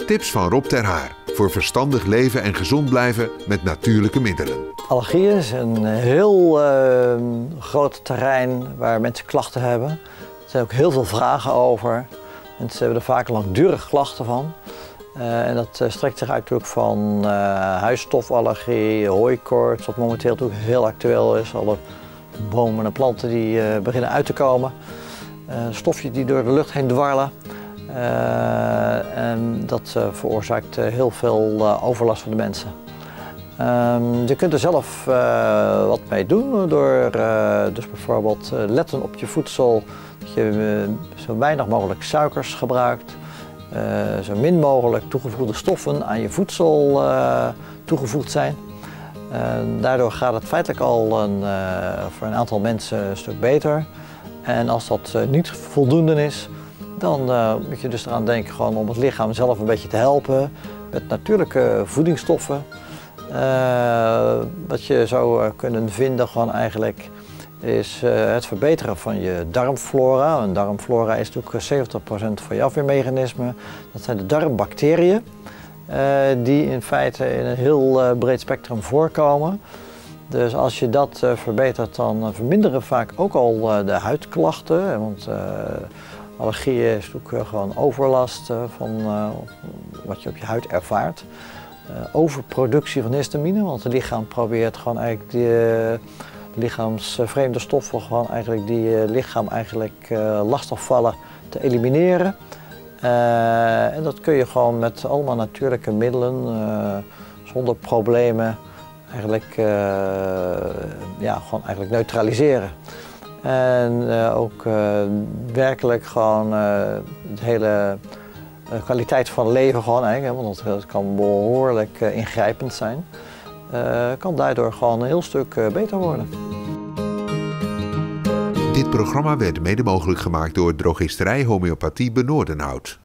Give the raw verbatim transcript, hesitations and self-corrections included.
Tips van Rob ter Haar voor verstandig leven en gezond blijven met natuurlijke middelen. Allergieën is een heel uh, groot terrein waar mensen klachten hebben. Er zijn ook heel veel vragen over. Mensen hebben er vaak langdurige klachten van. Uh, en dat uh, strekt zich uit natuurlijk van uh, huisstofallergie, hooikoorts, wat momenteel natuurlijk heel actueel is. Alle bomen en planten die uh, beginnen uit te komen. Uh, stofjes die door de lucht heen dwarrelen. Uh, en dat uh, veroorzaakt uh, heel veel uh, overlast voor de mensen. Um, je kunt er zelf uh, wat mee doen door uh, dus bijvoorbeeld uh, letten op je voedsel, dat je uh, zo weinig mogelijk suikers gebruikt, uh, zo min mogelijk toegevoegde stoffen aan je voedsel uh, toegevoegd zijn. Uh, daardoor gaat het feitelijk al een, uh, voor een aantal mensen een stuk beter. En als dat uh, niet voldoende is, dan uh, moet je dus eraan denken gewoon om het lichaam zelf een beetje te helpen met natuurlijke voedingsstoffen. Uh, wat je zou uh, kunnen vinden gewoon eigenlijk is uh, het verbeteren van je darmflora. En darmflora is natuurlijk zeventig procent van je afweermechanisme. Dat zijn de darmbacteriën uh, die in feite in een heel uh, breed spectrum voorkomen. Dus als je dat uh, verbetert, dan uh, verminderen vaak ook al uh, de huidklachten. Want uh, allergieën is natuurlijk uh, gewoon overlast uh, van uh, wat je op je huid ervaart. Uh, overproductie van histamine, want het lichaam probeert gewoon eigenlijk die uh, lichaamsvreemde stoffen gewoon eigenlijk die uh, lichaam eigenlijk uh, lastigvallen te elimineren. Uh, en dat kun je gewoon met allemaal natuurlijke middelen, uh, zonder problemen, eigenlijk, uh, ja, gewoon eigenlijk neutraliseren. En uh, ook uh, werkelijk gewoon uh, het hele uh, kwaliteit van leven gewoon eigenlijk, want het kan behoorlijk uh, ingrijpend zijn, uh, kan daardoor gewoon een heel stuk uh, beter worden. Dit programma werd mede mogelijk gemaakt door drogisterij Homeopathie Benoordenhout.